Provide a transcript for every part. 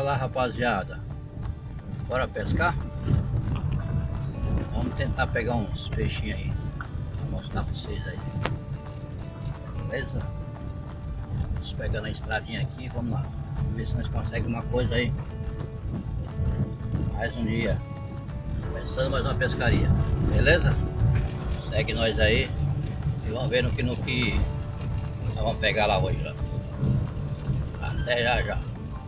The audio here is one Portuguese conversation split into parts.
lá, rapaziada. Bora pescar? Vamos tentar pegar uns peixinhos aí. Vou mostrar pra vocês aí. Beleza? Vamos pegando a estradinha aqui, vamos lá. Vamos ver se nós conseguimos uma coisa aí. Mais um dia. Começando mais uma pescaria. Beleza? Segue nós aí. E vamos ver no que nós vamos pegar lá hoje. Ó. Até já já.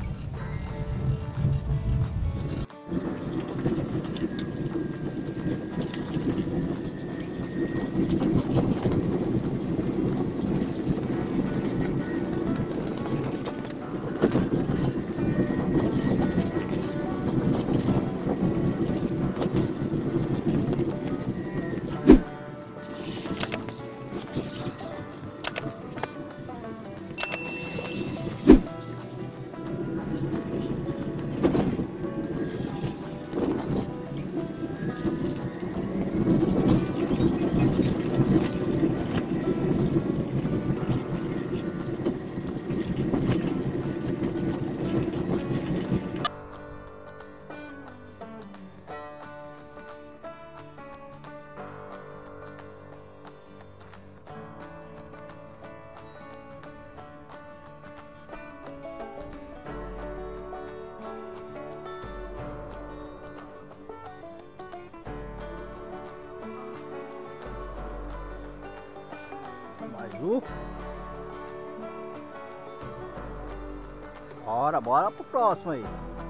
Bora pro próximo aí.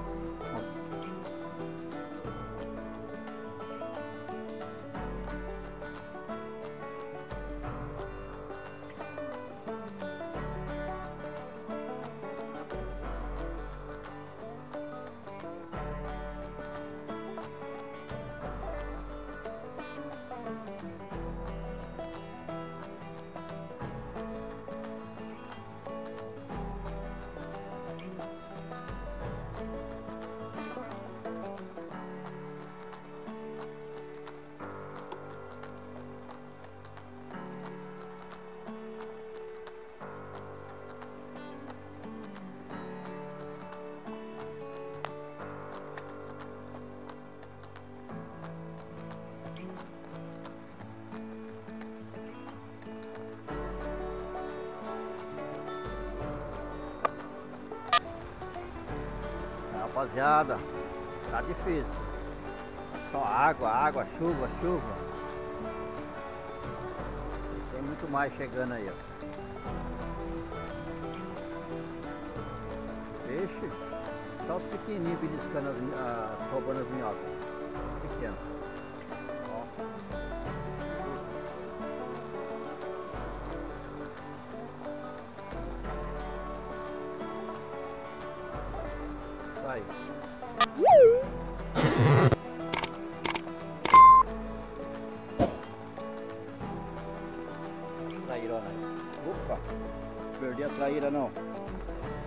Rapaziada, tá difícil. Só água, chuva. Tem muito mais chegando aí, ó. Peixe, só os pequenininhos beliscando, roubando as minhocas. Pequeno. Ó. Aí. Trairona aí. Opa, perdi a traíra não.